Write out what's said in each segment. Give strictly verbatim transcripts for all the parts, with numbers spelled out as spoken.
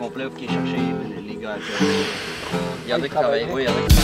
complet, vous qui cherchez les gars. Il y en a qui travaillent, oui, il y en a qui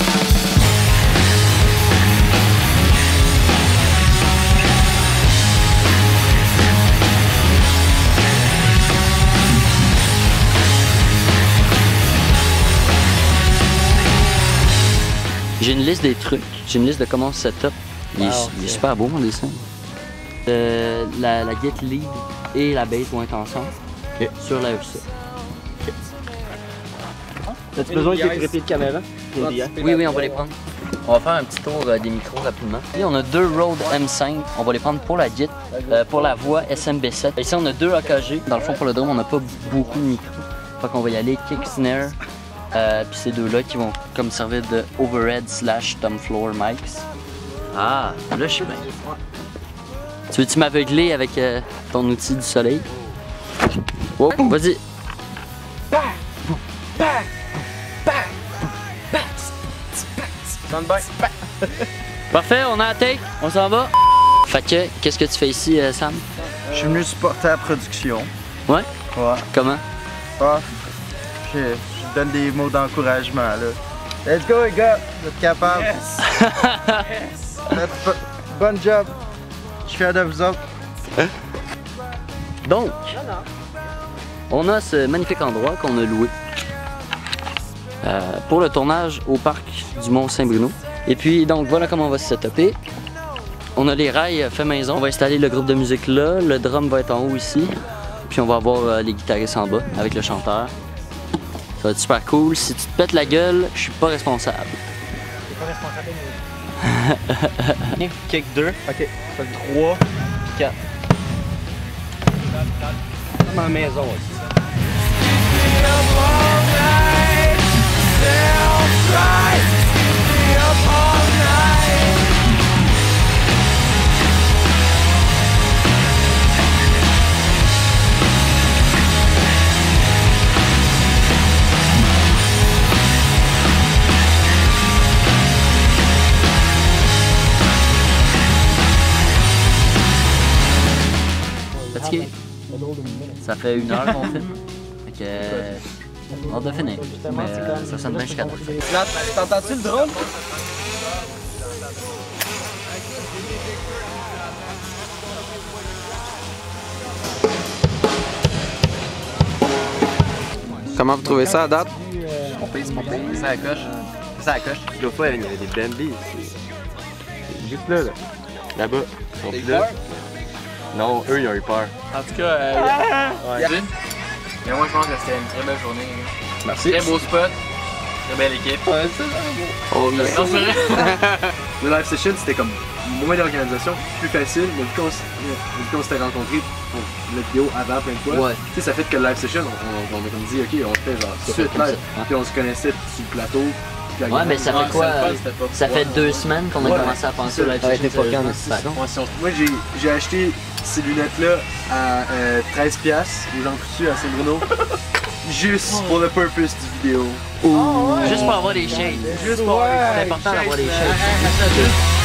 J'ai une liste des trucs, j'ai une liste de comment se setup. Il, wow, okay. il est super beau mon dessin. Euh, la, la get lead et la base vont être ensemble okay. sur la F C. Okay. As-tu besoin de tes trépieds de caméra? Oui, oui, on va les prendre. On va faire un petit tour euh, des micros rapidement. Ici, on a deux Rode M cinq, on va les prendre pour la Git, euh, pour la voix S M B sept. Ici, on a deux A K G. Dans le fond, pour le drum, on n'a pas beaucoup de micros. Fait qu'on va y aller kick, snare. Euh, puis ces deux-là qui vont comme servir de overhead slash tom floor mics. Ah, là je suis bien. Tu veux-tu m'aveugler avec euh, ton outil du soleil? Oh, vas-y. Parfait, on a la take, on s'en va. Fait que, qu'est-ce que tu fais ici, euh, Sam? Je suis venu supporter la production. Ouais? Ouais. Comment? Ah, je, je donne des mots d'encouragement là. Let's go les gars, vous êtes capables. Yes! Yes! Bon job. Je suis fier de vous autres. Donc, on a ce magnifique endroit qu'on a loué euh, pour le tournage au parc du Mont-Saint-Bruno. Et puis, donc, voilà comment on va se setuper. On a les rails fait maison. On va installer le groupe de musique là. Le drum va être en haut ici. Puis on va avoir euh, les guitaristes en bas avec le chanteur. Ça va être super cool. Si tu te pètes la gueule, je suis pas responsable. T'es pas responsable. Kick deux. Ok. Ça fait trois. quatre. Comme à la maison aussi. Fatigué? Ça fait une heure qu'on filme. Fait que. Euh, hâte de finir. Mais euh, ça sonne bien jusqu'à la fin. T'entends-tu le drone? Comment vous trouvez ça à date? On paye, c'est pas payé. C'est à la coche. C'est à la coche. L'autre fois, il y avait des Bambi. Juste là, là. Là-bas. Ils sont plus là. Non, eux, ils ont eu peur. En tout cas, euh, ouais. Ouais. Mais moi, je pense que c'était une très belle journée. Merci. Très beau spot. Très belle équipe. Ouais, c'est ça. Oh, non, c'est vrai. Le live session, c'était comme moins d'organisation, plus facile, mais vu qu'on s'était rencontrés pour la vidéo avant plein de fois, ouais. Tu sais, ça fait que le live session, on, on, on a comme dit, ok, on se fait genre suite live, hein? Puis on se connaissait sur le plateau. Ouais, mais ça fait quoi? Ça fait deux semaines qu'on a ouais, commencé à penser au live session. Moi, j'ai acheté ces lunettes-là à euh, treize piastres aux gens coutus à Saint-Bruno. Juste oh. pour le purpose du vidéo. Oh, ouais. Juste pour avoir des shades. Juste pour ouais, c'est important d'avoir des shades.